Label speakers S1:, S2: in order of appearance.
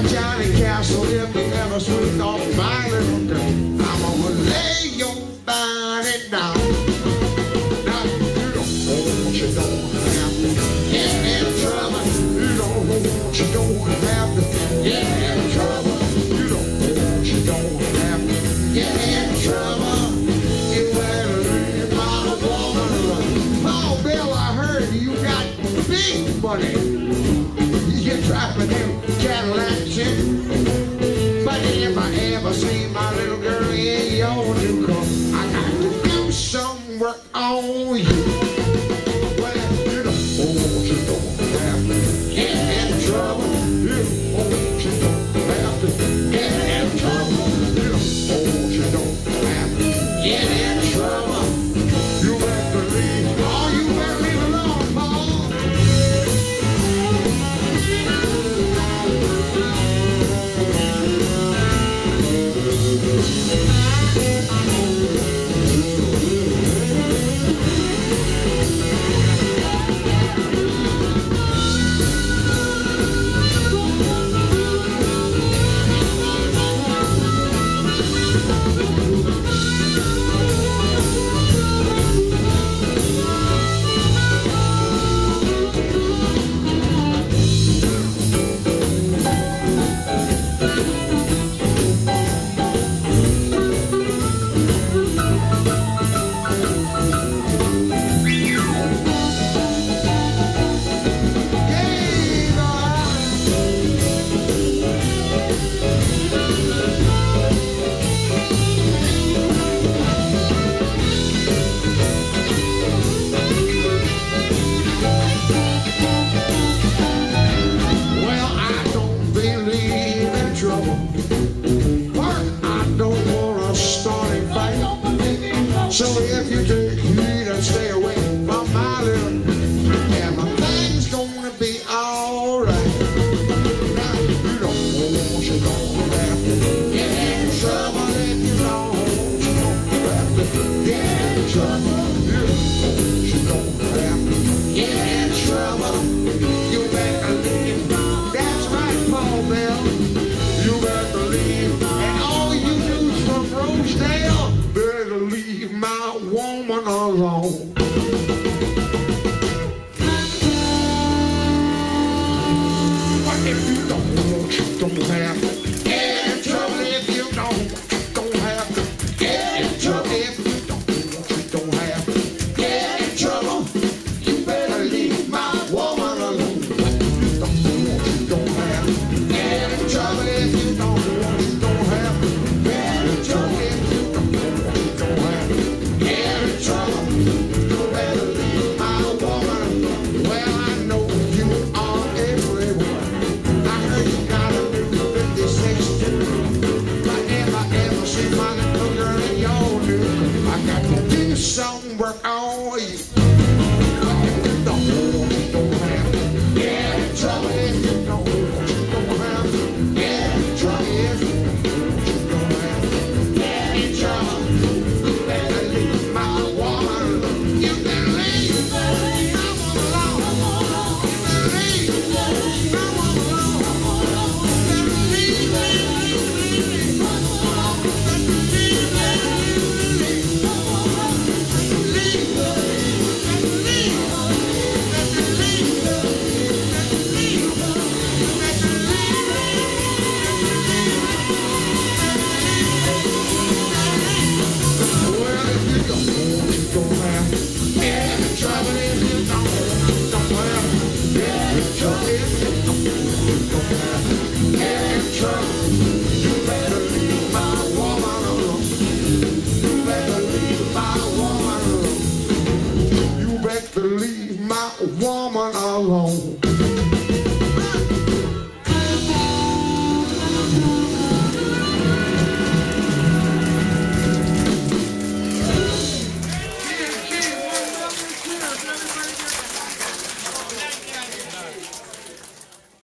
S1: Johnny Castle, if you ever sweet off my little girl, I'm gonna lay your body down. Now, you don't want you don't have to get in trouble. You don't want you don't have to get in trouble. You don't want you don't have to get in trouble. You better leave my woman alone. Oh, Bill, I heard you got big money. You're driving them Cadillacs in. But if I ever see my little girl in your new car, I got to do some work on you. Well, you don't want you don't have to get in trouble. You don't want you don't have to get in trouble. You don't want you don't have to get in trouble. You better leave. Oh, you better leave alone, Paul. So if you take heed and stay away from my little, yeah, my thing's gonna be alright. Now, you don't want you don't have to get in trouble. If you don't have to get in trouble. You don't have to get in trouble. You better leave. That's right, Paul Bell. You better leave. And all you dudes from Rosedale, better leave my woman alone. What if you don't want you don't have to get in trouble? If you don't have to get in trouble. If you don't want you don't have to get in trouble. You better leave my woman alone. You don't want you don't have to get in trouble. If you don't want you don't have to get in trouble. If you don't want you don't have to get in trouble. You better leave my woman alone. Well, I know you are everywhere. I heard you got a new 56 too. But if I ever see my little girl in your new, I got to do some work on you. You don't want you don't have to get in trouble. If you don't want you don't have to get in trouble. If you don't have to get in trouble. You better leave my woman alone. You better leave my woman alone. You better leave my woman alone. You better leave my well, if you don't want you don't have to get in trouble. If you don't have to get in trouble. If you don't have to get in trouble. You better leave my woman alone. You better leave my woman alone. You better leave my woman alone.